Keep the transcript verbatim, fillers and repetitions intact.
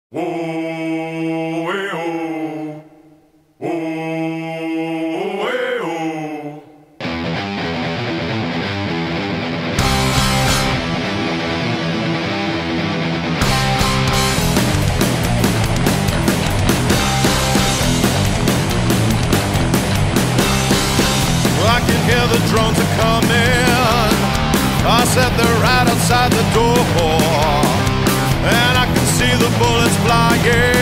Oh, eh, oh. Oh, eh, oh. Well, I can hear the drones are coming. I said they're right outside the door, and I can see the bullets flying.